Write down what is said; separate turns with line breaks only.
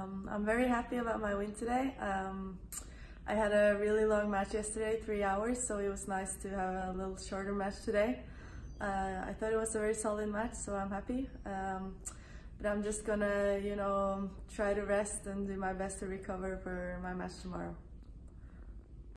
I'm very happy about my win today. I had a really long match yesterday, 3 hours, so it was nice to have a little shorter match today. I thought it was a very solid match, so I'm happy. But I'm just gonna, try to rest and do my best to recover for my match tomorrow.